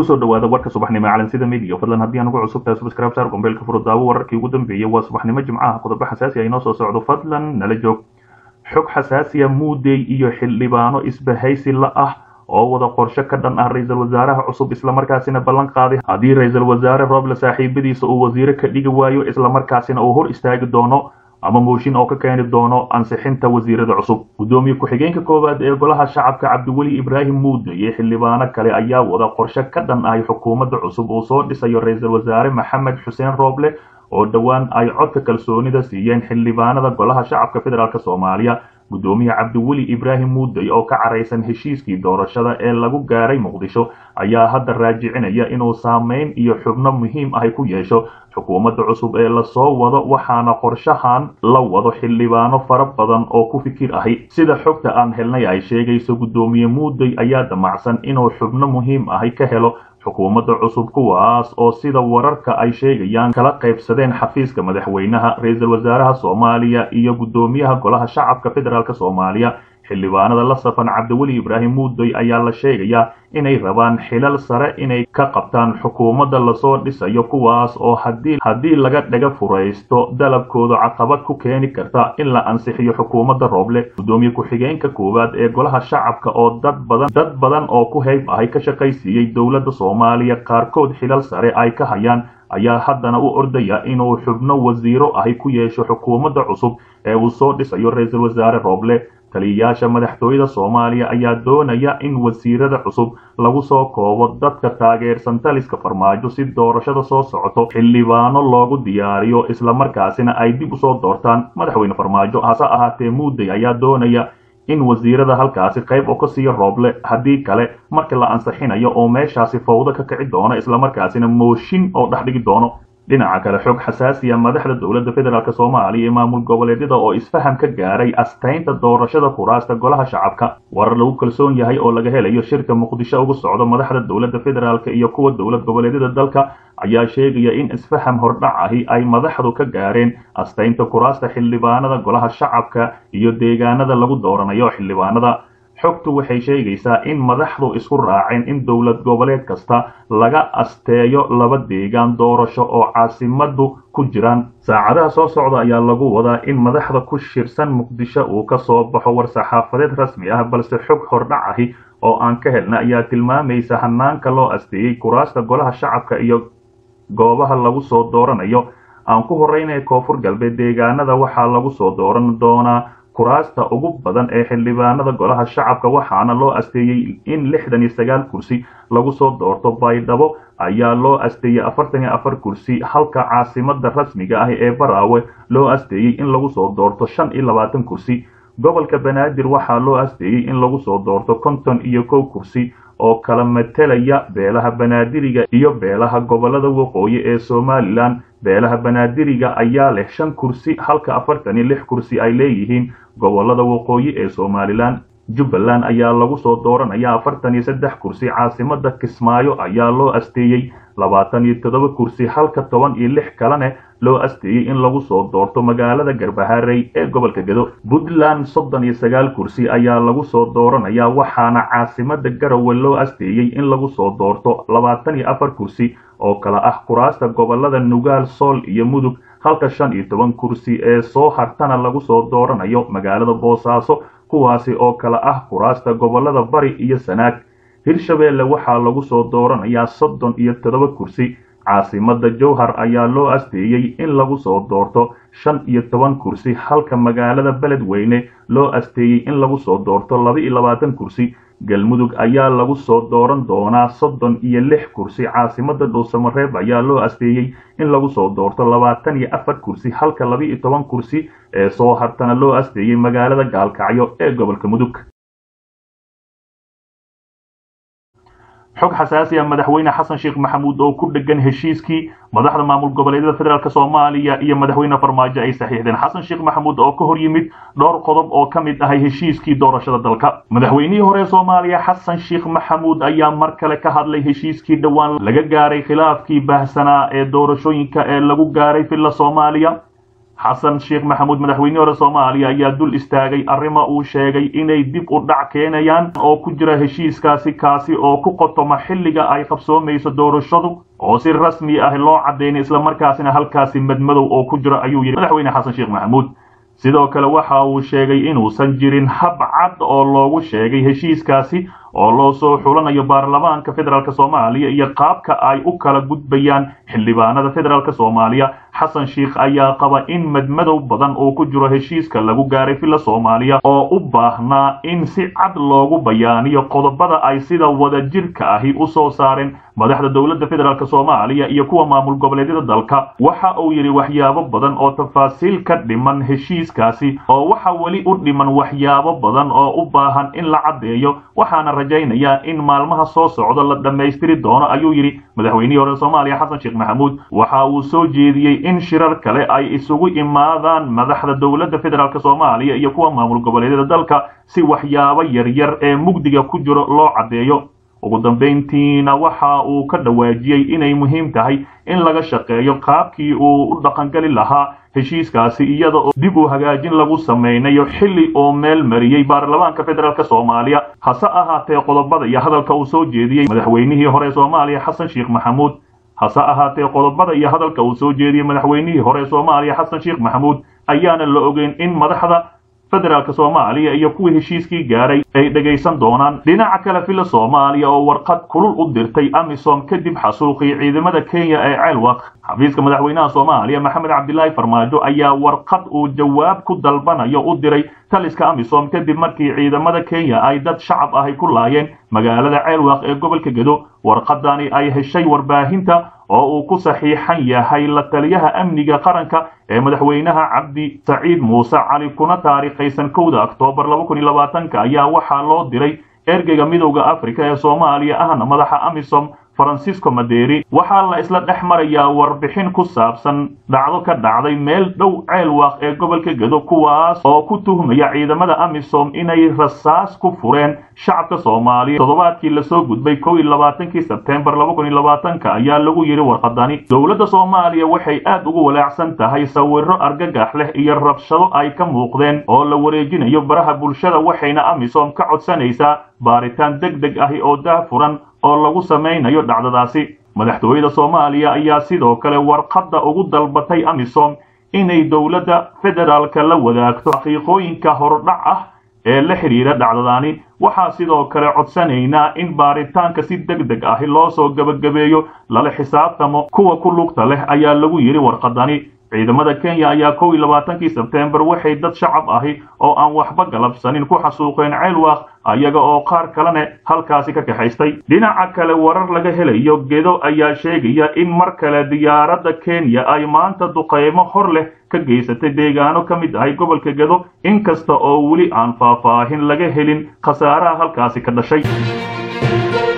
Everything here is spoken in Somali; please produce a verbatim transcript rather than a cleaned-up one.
kusoo dhawaada warka subaxnimo ee calansida media fadlan haddii aan ugu cusub tahay subscribe saar gombeelka furudaawo wararkii ugu dambeeyay waa subaxnimo jimcaha qodobo xasaasi ah inoo soo socdo fadlan nala joog xog xasaasi ah muudey iyo xildhibaano isbahaysi la ah oo wada qorshe ka dhan ah ra'iisul wasaaraha cusub isla markaasina ballan qaaday haddii ra'iisul wasaare Roble saaxiibadiisa uu wasiir ka dhigi waayo isla markaasina uu hor istaagi doono ama mooshin oo ka keeni doono ansixinta wasiirada cusub gudoomiye ku-xigeenka koowaad ee golaha shacabka Cabdiweli Ibrahim Muudey iyo xildhibaano kale ayaa wada qorshe ka dhan ah xukuumadda cusub oo soo dhisayo ra'iisul wasaare Maxamed Xuseen Roble oo dhawaan ay codka kalsoonida siiyeen xildhibaanada golaha shacabka federaalka Soomaaliya gudoomiye Cabdiweli Ibrahim Muudey oo ka careysan heshiiskii doorashada ee lagu gaaray Muqdisho ayaa hadda raajicinaya inuu saameyn iyo xubno muhiim ah ku yeesho xukuumadda cusub ee la soo wado waxaana qorshahan la wado xildhibaano fara badan oo ku fikir ahi sida xogta aan helnay ay sheegayso gudoomiye Muudey ayaa damacsan inuu xubno muhiim ah ka helo xukuumadda cusub kuwaas oo sida wararka ay sheegayaan kala qaybsadeen xafiiska madaxweynaha ra'iisul wasaaraha Soomaaliya iyo gudoomiyaha golaha shacabka federaalka Soomaaliya xildhibaanada la safan Cabdiweli Ibrahim Muudey ayaa la sheegayaa inay rabaan xilal sare inay ka qabtaan xukuumadda la soo dhisayo kuwaas oo hadii hadii laga dhaga fureysto dalabkooda caqabad ku keeni karta in la ansixiyo xukuumadda Roble gudoomiye ku-xigeenka koowaad ee golaha shacabka oo dad badan dad badan oo ku hayb ah ka shaqaysiiyay dawladda Soomaaliya qaarkood xilal sare ay ka hayaan ayaa haddana u ordaya inuu xubno wasiiro ah ku yeesho xukuumadda cusub ee uu soo dhisayo ra'iisul wasaare Roble taliyayaasha madaxtooyada Soomaaliya ayaa doonaya in wasiirada cusub lagu soo koobo dadka taageersan taliska farmaajo si doorashada soo socoto xildhibaano loogu diyaariyo isla markaasina ay dib u soo doortaan madaxweyne farmaajo hase ahaatee Muudey ayaa doonaya in wasiirada halkaasi qayb oo ka siiyo Roble haddii kale marka la ansixinayo oo meeshaasi fawdo ka kici doona isla markaasina mooshin oo dhaxdhigi doono dhinaca kale xog xasaasi ah madaxda dawladda federaalka Soomaaliya ee maamul goboleedyada oo isfaham ka gaaray astaynta doorashada kuraasta golaha shacabka warar lagu kalsoon yahay oo laga helayo shirka Muqdisho ugu socdo madaxda dawladda federaalka iyo kuwa dawlad goboleedyada dalka ayaa sheegaya in isfaham hordhac ahi ay madaxdu ka gaareen astaynta kuraasta xildhibaanada golaha shacabka iyo deegaanada lagu dooranayo xildhibaanada xogtu waxay sheegaysaa in madaxdu isku raaceen in dawlad goboleed kasta laga asteeyo laba deegaan doorasho oo caasimadu ku jiraan saacadaha soo socda ayaa lagu wadaa in madaxda ku shirsan Muqdisho uu ka soo baxo war saxaafadeed rasmi ah balse xog hordhac ahi oo aan ka helna ayaa tilmaamaysa hanaanka loo asteeyay kuraasta golaha shacabka iyo goobaha lagu soo dooranayo aan ku horeynay koonfur galbeed deegaanada waxaa lagu soo dooran doonaa kuraasta ugu badan ee xildhibaanada golaha shacabka waxaana loo asteeyay in lixdan iyo sagaal kursi lagu soo doorto Baydhabo ayaa loo asteeyay afartan iyo afar kursi halka caasimadda rasmiga ah ee Baraawe loo asteeyay in lagu soo doorto shan iyo labaatan kursi gobolka Banaadir waxaa loo asteeyay in lagu soo doorto konton iyo kow kursi oo kala metelaya beelaha Banaadiriga iyo beelaha gobolada waqooyi ee Somaliland beelaha Banaadiriga ayaa leh shan kursi halka afartan iyo lix kursi ay leeyihiin gobolada waqooyi ee Somaliland Jubbaland ayaa lagu soo dooranaya afartan iyo saddex kursi caasimadda Kismaayo ayaa loo asteeyay labaatan iyo toddoba kursi halka toban iyo lix kalena loo asteeyay in lagu soo doorto magaalada Garbaharey ee gobolka Gedo Puntland soddon iyo sagaal kursi ayaa lagu soo dooranaya waxaana caasimadda Garowe loo asteeyay in lagu soo doorto labaatan iyo afar kursi oo kala ah kuraasta gobolada Nugaal Sool iyo Mudug halka shan iyo toban kursi ee soo hartana lagu soo dooranayo magaalada Boosaaso kuwaasi oo kala ah kuraasta gobolada Bari iyo Sanaag Hirshabeelle waxaa lagu soo dooranayaa soddon iyo toddoba kursi caasimadda Jowhar ayaa loo asteeyay in lagu soo doorto shan iyo toban kursi halka magaalada Beledweyne loo asteeyay in lagu soo doorto laba iyo labaatan kursi Galmudug ayaa lagu soo dooran doonaa soddon iyo lix kursi caasimadda Dhuusamareeb ayaa loo asteeyay in lagu soo doorto labaatan iyo afar kursi halka laba iyo toban kursi ee soo hartana loo asteeyay magaalada Gaalkacyo ee gobolka Mudug xog xasaasi ah madaxweyne Xasan Sheekh Maxamuud oo ku dhagan heshiiskii madaxda maamul goboleedyada federaalka Soomaaliya iyo madaxweyne Farmaajo ay saxiixdeen Xasan Sheekh Maxamuud oo ka hor yimid dhowr qodob oo kamid ah heshiiskii doorashada dalka madaxweynihii hore Soomaaliya Xasan Sheekh Maxamuud ayaa mar kale ka hadlay heshiiskii dhawaan laga gaaray khilaafkii baahsanaa ee doorashooyinka ee lagu gaaray filla Soomaaliya xasan sheekh maxamuud madaxweyne hore Soomaaliya ayaa dul istaagay arrimo uu sheegay inay dib u dhac keenayaan oo ku jira heshiiskaasi kaasi oo ku qotoma xilliga ay qabsoomayso doorashadu oo si rasmi ah loo cadeeyay isla markaasina halkaasi madmadow oo ku jira ayuu yiri madaxweyne xasan sheekh maxamuud sidoo kale waxa uu sheegay inuusan jirin hab cad oo loogu sheegay heshiiskaasi oo loo soo xulanayo baarlamaanka federaalka Soomaaliya iyo qaabka ay u kala gudbayaan xildhibaanada federaalka Soomaaliya xasan sheekh ayaa qaba in madmadow badan oo ku jiro heshiiska lagu gaaray fila Soomaaliya oo u baahnaa in si cad loogu bayaaniyo qodobada ay sida wada jirka ahi u soo saareen madaxda dawladda federaalka Soomaaliya iyo kuwa maamul goboleedyada dalka waxa uu yiri waxyaabo badan oo tafaasiil ka dhiman heshiiskaasi oo waxa wali u dhiman waxyaabo badan oo u baahan in la cadeeyo waxaana rajaynaya in maalmaha soo socdo la dhameystiri doono ayuu yiri madaxweyne hore Soomaaliya xasan sheekh maxamuud waxa uu soo jeediyay in shirar kale ay isugu imaadaan madaxda dawladda federaalka Soomaaliya iyo kuwa maamul goboleedyada dalka si waxyaabo yar yar ee mugdiga ku jiro loo cadeeyo ugu dambeyntiina waxa uu ka dhawaajiyay inay muhiim tahay in laga shaqeeyo qaabkii uu u dhaqangali lahaa heshiiskaasi iyada oo dib u hagaajin lagu sameeyo xilli oo meel mariyay baarlamaanka federaalka Soomaaliya hase ahaatee qodobada iyo hadalka uu soo jeediyay madaxweynihii hore Soomaaliya xasan sheekh maxamuud hase ahaatee qodobada iyo hadalka uu soo jeediyay madaxweynihii hore Soomaaliya xasan sheekh maxamuud ayaana la ogeyn in madaxda federaalka Soomaaliya iyo kuwa heshiiskii gaaray ay dhageysan doonaan dhinaca kale fila Soomaaliya oo warqad kulul u dirtay AMISOM kadib xasuuqii ciidamada Kenya ee Ceelwaq xafiiska madaxweynaha Soomaaliya Maxamed Cabdilaahi Farmaajo ayaa warqad uu jawaab ku dalbanayo u diray taliska AMISOM kadib markii ciidamada Kenya ay dad shacab ah ku laayeen magaalada Ceelwaq ee gobolka Gedo warqadani ay heshay warbaahinta oo uu ku saxiixan yahay la taliyaha amniga qaranka ee madaxweynaha Cabdi Saciid Muuse Cali kuna taariikhaysan kowda Oktoobar laba kun iyo labaatan ayaa waxa loo diray ergeyga midowga Afrika ee Soomaaliya ahna madaxa AMISOM Francisco Maderi waxa la isla dhexmarayaa warbixin ku saabsan dhacdo ka dhacday meel dhow Ceelwaq ee gobolka Gedo kuwaas oo ku tuhmaya ciidamada AMISOM inay rasaas ku fureen shacabka Soomaaliya toddobaadkii la soo gudbay kow iyo labaatankii Sebtembar laba kun iyo labaatan ayaa lagu yiri warqadani dawladda Soomaaliya waxay aad ugu walaacsan tahay sawirro argagax leh iyo rabshado ay ka muuqdeen oo la wareejinayo baraha bulshada waxayna AMISOM ka codsanaysaa baaritaan degdeg ah oo daahfuran oo lagu sameynayo dhacdadaasi madaxtooyada Soomaaliya ayaa sidoo kale warqadda ugu dalbatay AMISOM inay dawladda federaalka la wadaagto xaqiiqooyinka hordhac ah ee la xiriira dhacdadaani waxa sidoo kale codsanaynaa in baaritaanka si degdeg ah loo soo gabagabeeyo lala xisaabtamo kuwa ku lugta leh ayaa lagu yiri warqadani ciidamada Kenya ayaa kow iyo labaatankii Sebtembar waxay dad shacab ahi oo aan waxba galabsanin ku xasuuqeen Ceelwaq ayaga oo qaar kalena halkaasi ka kaxaystay dhinaca kale warar laga helayo Gedo ayaa sheegaya in mar kale diyaaradda Kenya ay maanta duqeymo hor leh ka geysatay deegaano ka mid ah gobolka Gedo inkasta oo wali aan faahfaahin laga helin khasaaraha halkaasi ka dhashay